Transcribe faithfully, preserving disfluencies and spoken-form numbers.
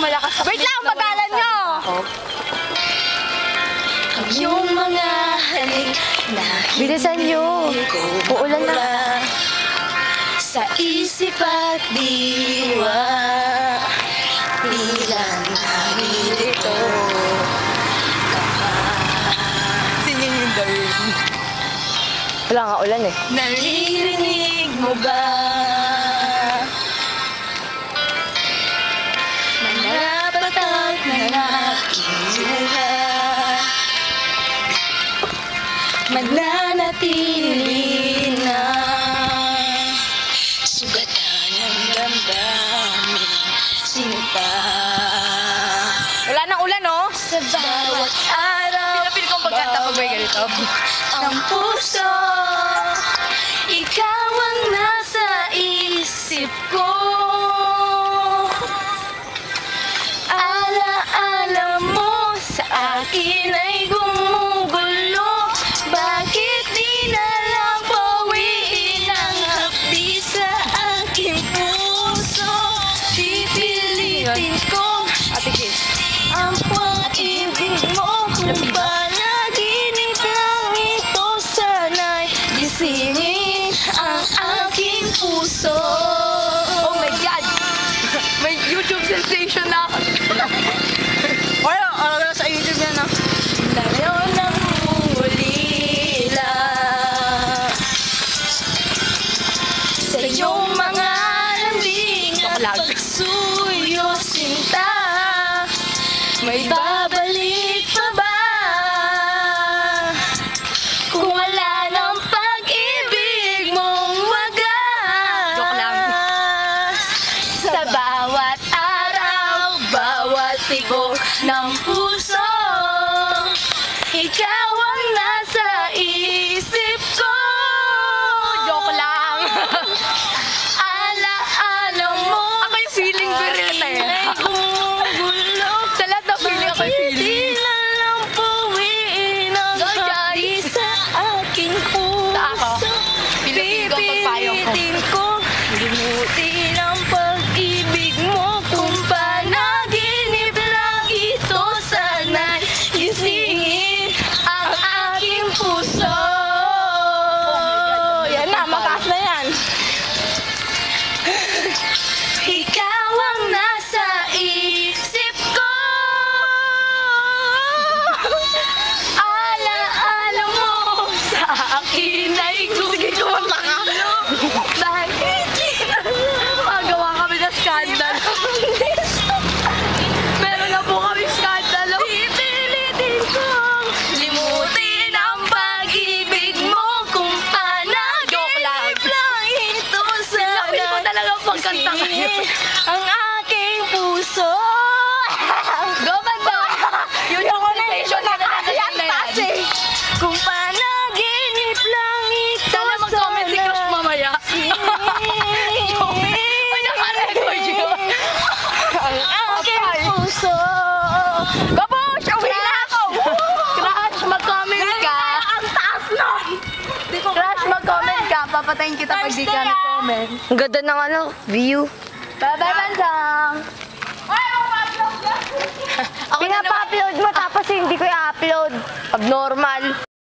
malakas. Wait lang, pagalan nyo! Yung mga halik na Bilisan nyo. Uulan na. sa isip at diwa, bilang naririto Singin yung Darwin. Wala nga ulan eh. naririnig mo ba? Mga patak ng aking luha, mananatili na sugatan ng damdamin sinta. Wala nang ulan oh. Sa bawat araw, Pinapil kong pagkanta pag may ganito. ang puso, ikaw ang nasa isip ko. Ala-ala mo sa akin ay gumugulo. Bakit di na lang bawiin ang hapdi sa aking puso? Pipilitin ko Ate Kiss. ang pag-ibig mo. Kung panaginip lang ito, sana'y gisingin ang aking puso. Oh my God! May YouTube sensation na ako. Wala, ano na sa YouTube yan ah. Ngayon ang ulila sa iyong mga lambing at pagsuyo sinta. May babalik pa ba? Kung wala ng pag-ibig mong wagas. Joke lang. Sa bawat araw, bawat tibok ng puso, ikaw ang nasa isip ko. Joke lang. Ala-ala mo. Ako yung feeling ko rin na yan. Ay gumugulo. Sa lahat ng feeling ako yung feeling. Hindi na lang puwiin ang Go, guys. hapdi sa aking puso. Sa ako. Pilitin ko ang pagpayong ko. Pipilitin ko limutin ang pag-ibig mo. Kung panaginip lang ito, sana'y gisingin ang aking puso. Yan na, mataas na yan. Ikaw ang nasa isip ko. Ala-ala mo sa akin ay gumugulo. Bakit di na lang Magawa kami ng scandal. Meron na po kami scandal. pipilitin ko limutin ang pag-ibig mo. Kung Joke lang. panaginip lang ito, Lapil ko talaga ang pagkanta gisingin ngayon. ang aking puso. Go, banda! Yun yung sensation na Yan, na taas eh. Kung panaginip lang ito, Sana mag-comment si Crush mamaya. Ay, naka-record yun. ang aking puso. Babush! Uwi na ako! Crush, mag-comment ka. Ang taas nun. Crush, mag-comment ka. Papatayin kita pag di ka nag-comment. Ang ganda ng ano, view. Bye-bye, Bansang! Ako na naman. Pinapa-upload mo tapos hindi ko i-upload. Abnormal.